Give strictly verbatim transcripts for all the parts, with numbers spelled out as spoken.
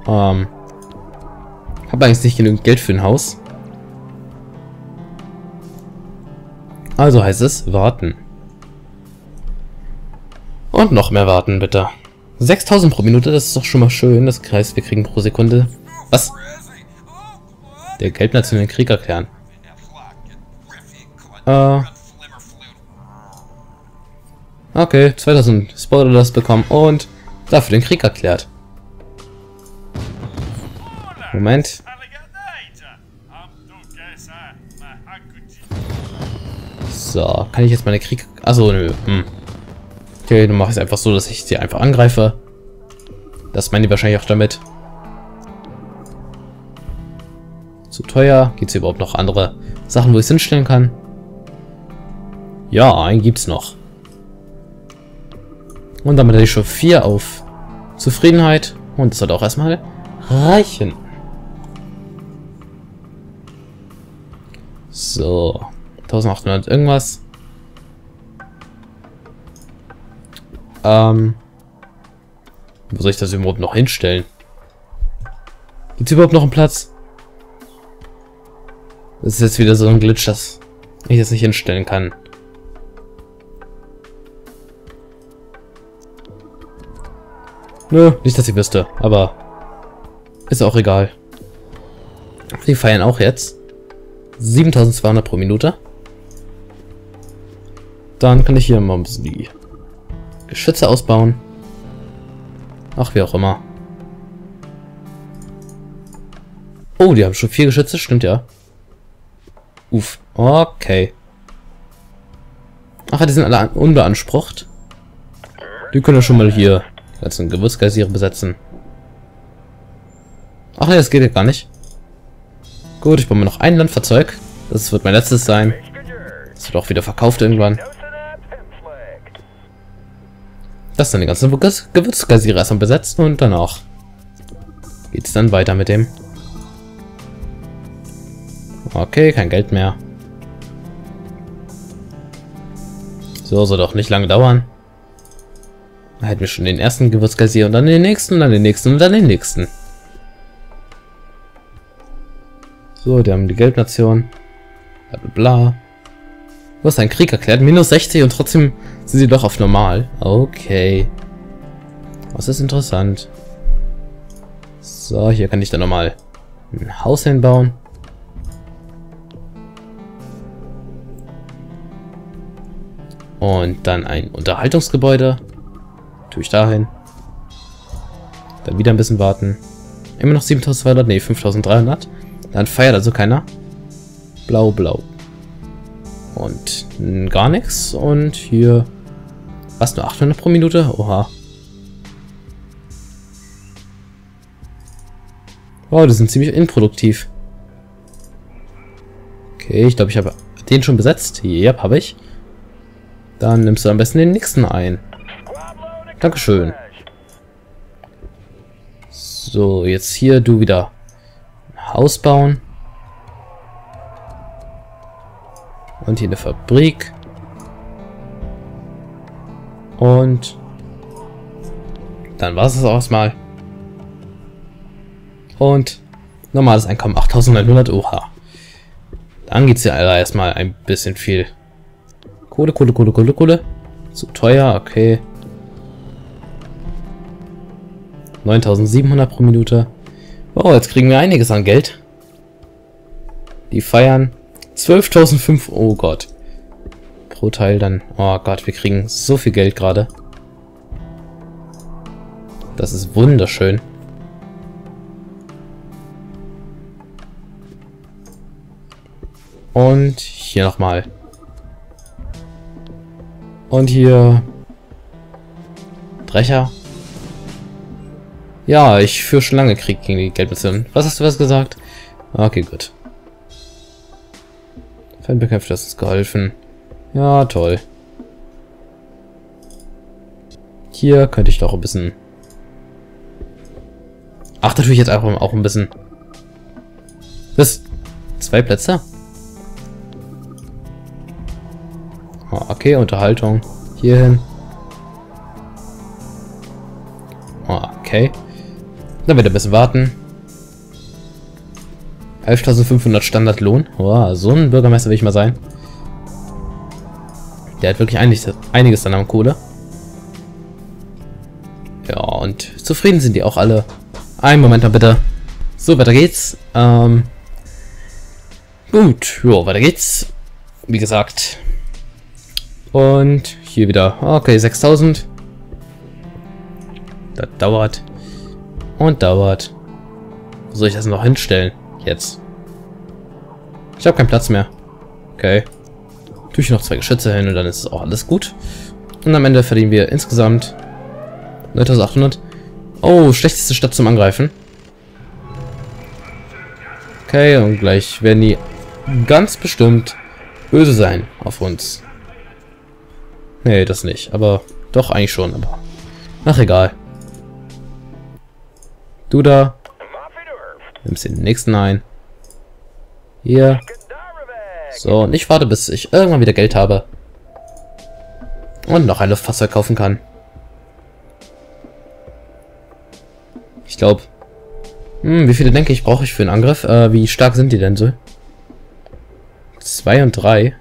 Ähm, habe eigentlich nicht genügend Geld für ein Haus. Also heißt es warten. Und noch mehr warten, bitte. sechstausend pro Minute, das ist doch schon mal schön. Das heißt, wir kriegen pro Sekunde... Was? Der Gelbnation den Krieg erklären. Äh... Okay, zweitausend Spoilers bekommen und dafür den Krieg erklärt. Moment. So, kann ich jetzt meine Krieg... Achso, nö. Hm. Okay, dann mache ich es einfach so, dass ich sie einfach angreife. Das meinen die wahrscheinlich auch damit. Zu teuer. Gibt es überhaupt noch andere Sachen, wo ich es hinstellen kann? Ja, einen gibt's noch. Und damit hätte ich schon vier auf Zufriedenheit. Und das sollte auch erstmal reichen. So. eintausendachthundert irgendwas. Ähm. Wo soll ich das überhaupt noch hinstellen? Gibt es überhaupt noch einen Platz? Das ist jetzt wieder so ein Glitch, dass ich das nicht hinstellen kann. Nö, nicht, dass ich wüsste, aber ist auch egal. Die feiern auch jetzt. siebentausendzweihundert pro Minute. Dann kann ich hier mal ein bisschen die Geschütze ausbauen. Ach, wie auch immer. Oh, die haben schon vier Geschütze, stimmt ja. Uff, okay. Ach, die sind alle unbeansprucht. Die können ja schon mal hier ganzen Gewürzgeysire besetzen. Ach ja, das geht ja gar nicht. Gut, ich baue mir noch ein Landfahrzeug. Das wird mein letztes sein. Das wird auch wieder verkauft irgendwann. Das dann die ganzen Gewürzgeysire erstmal besetzen und danach geht es dann weiter mit dem. Okay, kein Geld mehr. So, soll doch nicht lange dauern. Da hätten wir schon den ersten Gewürzgeysire und dann den nächsten und dann den nächsten und dann den nächsten. So, die haben die Gelbnation. Bla bla bla. Du hast einen Krieg erklärt. minus sechzig und trotzdem sind sie doch auf normal. Okay. Das ist interessant. So, hier kann ich dann nochmal ein Haus hinbauen. Und dann ein Unterhaltungsgebäude. Tue ich dahin. Dann wieder ein bisschen warten. Immer noch siebentausendzweihundert, nee, fünftausenddreihundert. Dann feiert also keiner. Blau, blau. Und gar nichts. Und hier... Was, nur achthundert pro Minute? Oha. Wow, die sind ziemlich improduktiv. Okay, ich glaube, ich habe den schon besetzt. Ja, habe ich. Dann nimmst du am besten den nächsten ein. Dankeschön. So, jetzt hier du wieder ein Haus bauen. Und hier eine Fabrik. Und dann war es das auch erstmal. Und normales Einkommen achttausendneunhundert. Oha. Dann geht es ja erstmal ein bisschen viel. Kohle, Kohle, Kohle, Kohle, Kohle. Zu teuer, okay. neuntausendsiebenhundert pro Minute. Oh, jetzt kriegen wir einiges an Geld. Die feiern zwölftausendfünfhundert. Oh Gott. Pro Teil dann. Oh Gott, wir kriegen so viel Geld gerade. Das ist wunderschön. Und hier nochmal. Und hier Drescher. Ja, ich führe schon lange Krieg gegen die Gelbnation. Was hast du was gesagt? Okay, gut. Feindbekämpft, das ist geholfen. Ja, toll. Hier könnte ich doch ein bisschen... Ach, natürlich jetzt auch, auch ein bisschen... Das... Zwei Plätze? Oh, okay, Unterhaltung. Hierhin. Oh, okay. Dann wieder ein bisschen warten. elftausendfünfhundert Standardlohn. Oh, so ein Bürgermeister will ich mal sein. Der hat wirklich einiges, einiges dann an Kohle. Ja, und zufrieden sind die auch alle. Einen Moment mal bitte. So, weiter geht's. Ähm, gut, jo, weiter geht's. Wie gesagt. Und hier wieder. Okay, sechstausend. Das dauert. Und dauert. Wo soll ich das noch hinstellen? Jetzt. Ich habe keinen Platz mehr. Okay. Tue ich noch zwei Geschütze hin und dann ist es auch alles gut. Und am Ende verdienen wir insgesamt neuntausendachthundert. Oh, schlechteste Stadt zum Angreifen. Okay, und gleich werden die ganz bestimmt böse sein auf uns. Nee, das nicht. Aber doch eigentlich schon. Aber ach, egal. Du da. Nimmst den nächsten ein. Hier. So, und ich warte, bis ich irgendwann wieder Geld habe. Und noch ein Luftfahrzeug kaufen kann. Ich glaube. Hm, wie viele denke ich brauche ich für einen Angriff? Äh, wie stark sind die denn so? Zwei und drei.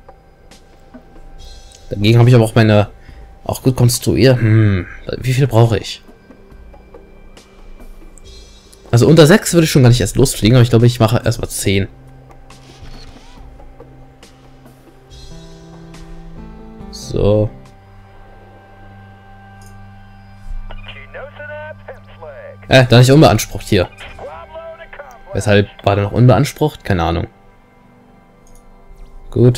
Dagegen habe ich aber auch meine... Auch gut konstruiert. Hm, wie viel brauche ich? Also unter sechs würde ich schon gar nicht erst losfliegen, aber ich glaube, ich mache erstmal zehn. So. Äh, da nicht unbeansprucht hier. Weshalb war der noch unbeansprucht? Keine Ahnung. Gut.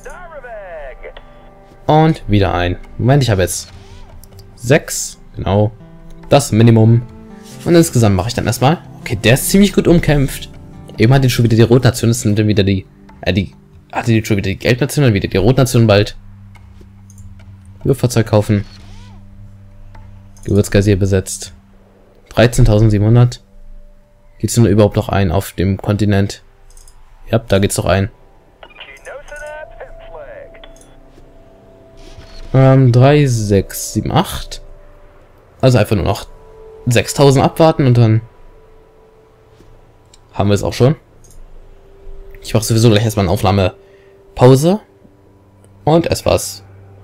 Und wieder ein. Moment, ich habe jetzt sechs. Genau. Das Minimum. Und insgesamt mache ich dann erstmal. Okay, der ist ziemlich gut umkämpft. Eben hat ihn schon wieder die Rotnation. Das sind dann wieder die. Äh, die. Hatte die schon wieder die Gelbnation, dann wieder die Rotnation bald. Luftfahrzeug kaufen. Gewürzgazier besetzt. dreizehntausendsiebenhundert. Geht's denn überhaupt noch ein auf dem Kontinent? Ja, da geht's doch ein. Ähm, drei, sechs, sieben, acht. Also einfach nur noch sechstausend abwarten und dann haben wir es auch schon. Ich mache sowieso gleich erstmal eine Aufnahmepause. Und es war's.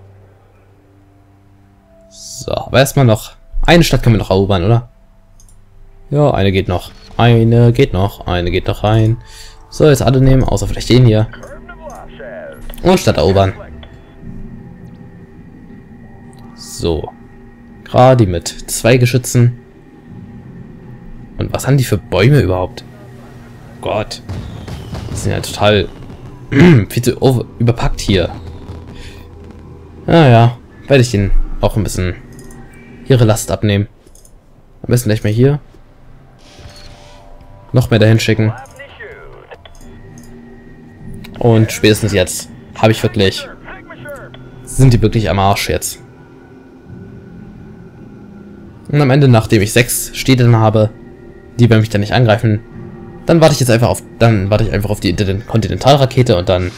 So, aber erstmal noch. Eine Stadt können wir noch erobern, oder? Ja, eine geht noch. Eine geht noch. Eine geht noch rein. So, jetzt alle nehmen, außer vielleicht den hier. Und Stadt erobern. So. Gerade mit zwei Geschützen. Und was haben die für Bäume überhaupt? Gott. Die sind ja total viel zu over überpackt hier. Naja, werde ich den auch ein bisschen ihre Last abnehmen. Am besten gleich mal hier. Noch mehr dahin schicken. Und spätestens jetzt habe ich wirklich... Sind die wirklich am Arsch jetzt. Und am Ende, nachdem ich sechs Städte dann habe, die bei mich dann nicht angreifen, dann warte ich jetzt einfach auf... Dann warte ich einfach auf die Interkontinentalrakete und dann...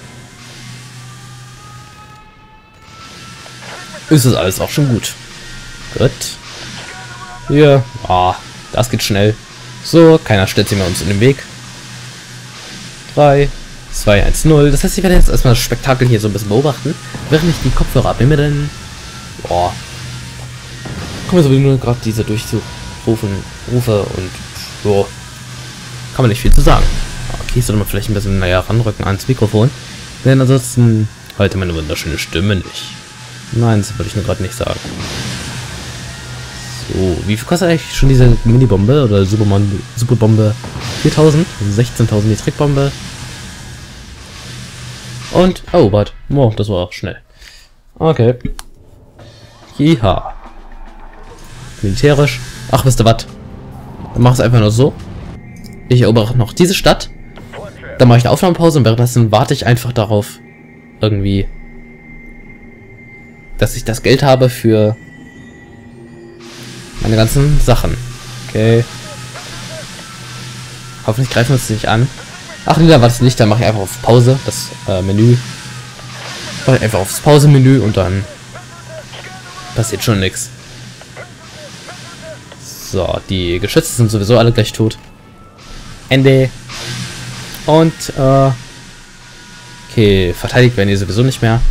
ist es alles auch schon gut. Gut. Hier. Ah, das geht schnell. So, keiner stellt sich mehr uns in den Weg. drei, zwei, eins, null. Das heißt, ich werde jetzt erstmal das Spektakel hier so ein bisschen beobachten, während ich die Kopfhörer abnehme, denn... Boah. Kommen sowieso nur gerade diese durchzurufen, Rufe und... So. Kann man nicht viel zu sagen. Okay, ich sollte mal vielleicht ein bisschen näher ranrücken ans Mikrofon. Denn ansonsten heute meine wunderschöne Stimme nicht. Nein, das würde ich nur gerade nicht sagen. So, wie viel kostet eigentlich schon diese Mini-Bombe oder Superman, Superbombe? viertausend, sechzehntausend die Trickbombe. Und, oh, warte. Oh, das war auch schnell. Okay. Jiha. Militärisch. Ach, wisst ihr was? Dann mach es einfach nur so. Ich erobere noch diese Stadt. Dann mache ich eine Aufnahmepause und währenddessen warte ich einfach darauf, irgendwie, dass ich das Geld habe für meine ganzen Sachen. Okay. Hoffentlich greifen wir uns nicht an. Ach nee, da war es nicht. Dann mache ich einfach auf Pause, das äh, Menü. Mache ich einfach aufs Pause-Menü und dann passiert schon nichts. So, die Geschütze sind sowieso alle gleich tot. Ende. Und, äh... okay, verteidigt werden die sowieso nicht mehr.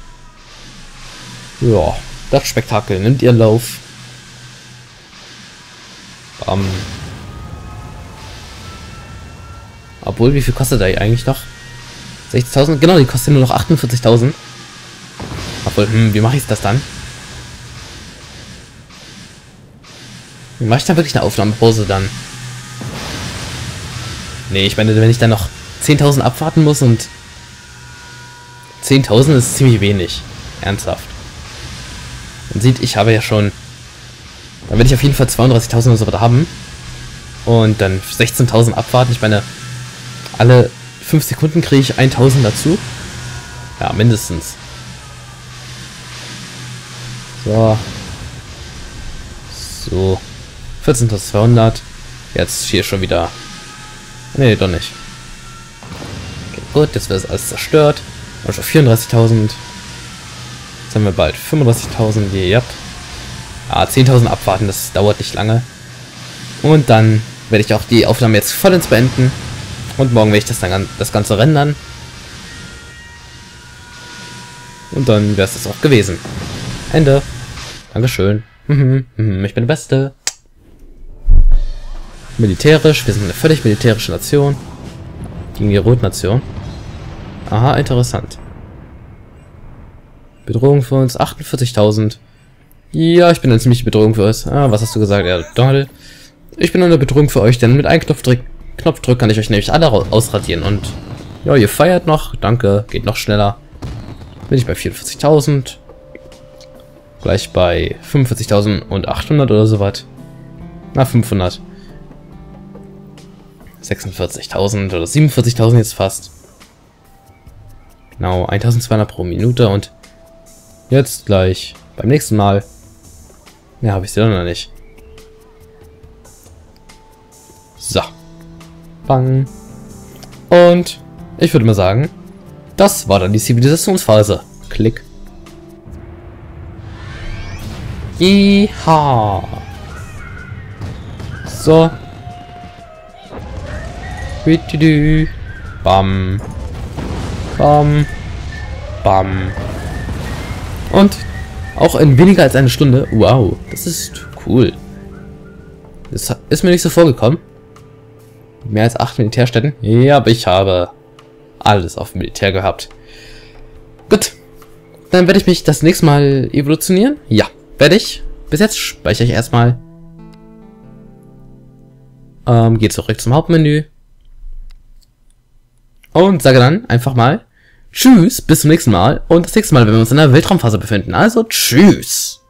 Ja, das Spektakel nimmt ihren Lauf. Bam. Obwohl, wie viel kostet er eigentlich noch? sechzigtausend? Genau, die kostet nur noch achtundvierzigtausend. Obwohl, hm, wie mache ich das dann? Wie mache ich dann wirklich eine Aufnahmepause dann? Nee, ich meine, wenn ich dann noch zehntausend abwarten muss und... zehntausend ist ziemlich wenig. Ernsthaft. Man sieht, ich habe ja schon... Dann werde ich auf jeden Fall zweiunddreißigtausend oder so was haben. Und dann sechzehntausend abwarten. Ich meine, alle fünf Sekunden kriege ich eintausend dazu. Ja, mindestens. So. So. vierzehntausendzweihundert. Jetzt hier schon wieder... Nee, doch nicht. Okay, gut, jetzt wird alles zerstört. Und schon vierunddreißigtausend. Jetzt haben wir bald fünfunddreißigtausend. Yep. Ah, zehntausend abwarten, das dauert nicht lange. Und dann werde ich auch die Aufnahme jetzt vollends beenden. Und morgen werde ich das dann das Ganze rendern. Und dann wäre es das auch gewesen. Ende. Dankeschön. Mhm, mhm, ich bin der Beste. Militärisch. Wir sind eine völlig militärische Nation. Gegen die Rotnation. Aha, interessant. Bedrohung für uns. achtundvierzigtausend. Ja, ich bin eine ziemliche Bedrohung für euch. Ah, was hast du gesagt? Ja, Donald. Ich bin eine Bedrohung für euch, denn mit einem Knopfdruck, Knopfdruck kann ich euch nämlich alle ausradieren. Und ja, ihr feiert noch. Danke. Geht noch schneller. Bin ich bei vierundvierzigtausend. Gleich bei fünfundvierzigtausendachthundert oder so was. Na, fünfhundert. sechsundvierzigtausend oder siebenundvierzigtausend jetzt fast. Genau, eintausendzweihundert pro Minute und jetzt gleich beim nächsten Mal. Ja, habe ich sie doch noch nicht. So. Bang. Und ich würde mal sagen, das war dann die Zivilisationsphase. Klick. Iha. So. Bam. Bam. Bam. Und auch in weniger als eine Stunde. Wow, das ist cool. Das ist mir nicht so vorgekommen. Mehr als acht Militärstätten. Ja, aber ich habe alles auf Militär gehabt. Gut. Dann werde ich mich das nächste Mal evolutionieren. Ja, werde ich. Bis jetzt speichere ich erstmal. Ähm, gehe zurück zum Hauptmenü. Und sage dann einfach mal Tschüss, bis zum nächsten Mal. Und das nächste Mal, wenn wir uns in der Weltraumphase befinden. Also, tschüss.